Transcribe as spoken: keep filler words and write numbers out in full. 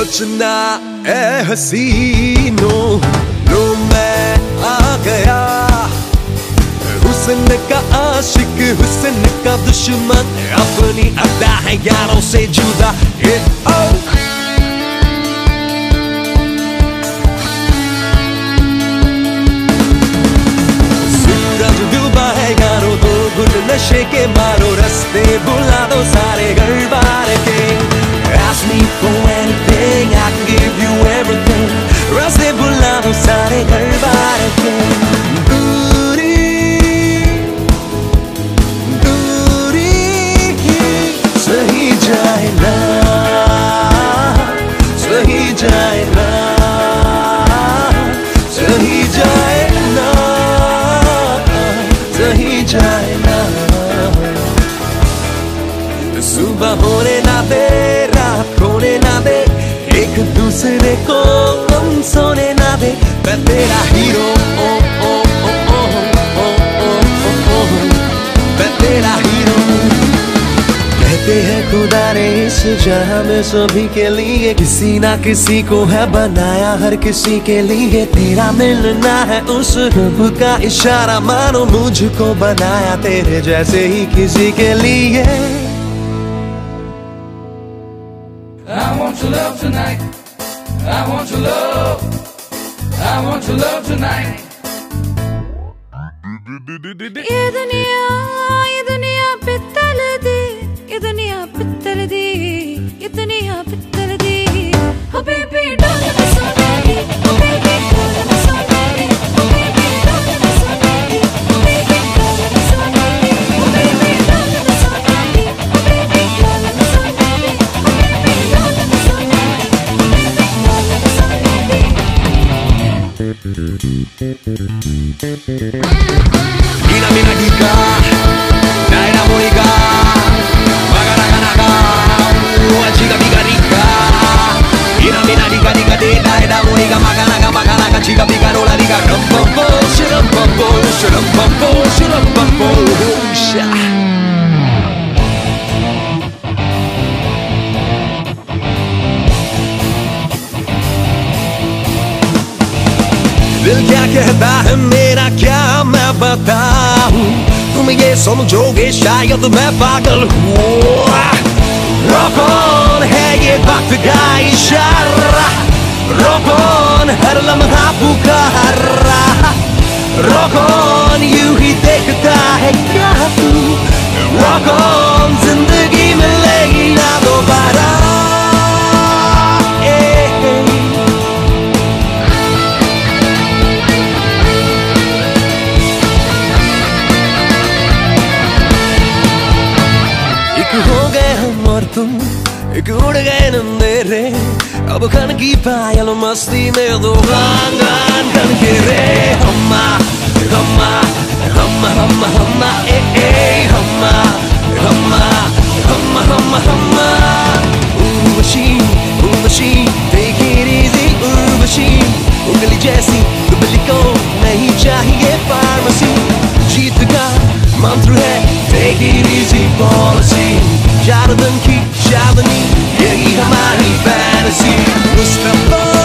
सोचना ए हसीनों लो मैं आ गया, हुस्न का आशिक हुस्न का दुश्मन, अपनी अदा है यारों से जुदा। ये ओ सूरज डूबा है यारों, दो घुट नशे के मारो, रस्ते बुला दो सारे घर बार के। Ask me for anything, I can give you everything, रस्ते बुला दो सारे घर बार के। दूरी दूरी सही जाए ना, सही जाए ना, सही जाए ना, सही जाए ना। सुबह होने ना दे, रात होने ना दे, एक दूसरे को हम सोने ना दे। मैं तेरा हीरो ओ ओ ओ ओ ओ ओ ओ ओ, मैं तेरा हीरो। कहते हैं खुदा ने इस जहां में सभी के लिए किसी ना किसी को है बनाया, हर किसी के लिए तेरा मिलना है उस रब का इशारा, मानो मुझको बनाया तेरे जैसे ही किसी के लिए। I want your love tonight, I want your love, I want your love tonight. ये दुनिया ये दुनिया पित्तल दी, ये दुनिया पित्तल दी, ये दुनिया पित्तल दी। Oh baby don't let me so baby, oh baby don't let me so baby, oh baby don't let me so baby, oh baby don't let me so baby, oh baby don't let me so baby, oh baby don't let me so baby, oh baby don't let me so baby, oh baby don't let me so baby. Mina mina giga, naira moriga, magara naga, chica biga rica. Mina mina diga diga de, naira moriga, magara naga, magara naga, chica biga no la diga. Rum bum bum, shirum bum bum, shirum bum bum, shirum bum bum, sha. दिल क्या कहता है मेरा क्या मैं बताऊं, तुम ये समझोगे शायद मैं पागल हूँ। Rock on है ये वक्त का इशारा, Rock on हर लम्हा पुकारा, Rock on यूं ही देखता है क्या तू, Rock on जिंदगी मिलेगी ना दोबारा। हो गए हम और तुम, एक उड़ गए नंदेरे, अब खन की पायल मस्ती में दो गान गान खन के रे। हम्मा हम्मा हम्मा हम्मा हम्मा ए ए हम्मा हम्मा हम्मा हम्मा हम्मा। Ooh machine, ooh machine, take it easy, ooh machine, उंगली जैसी दुबली को नहीं चाहिए फार्मेसी, जीत का मंत्र है take it easy policy, चार दिन की चांदनी यही हमारी fantasy। मुस्तफा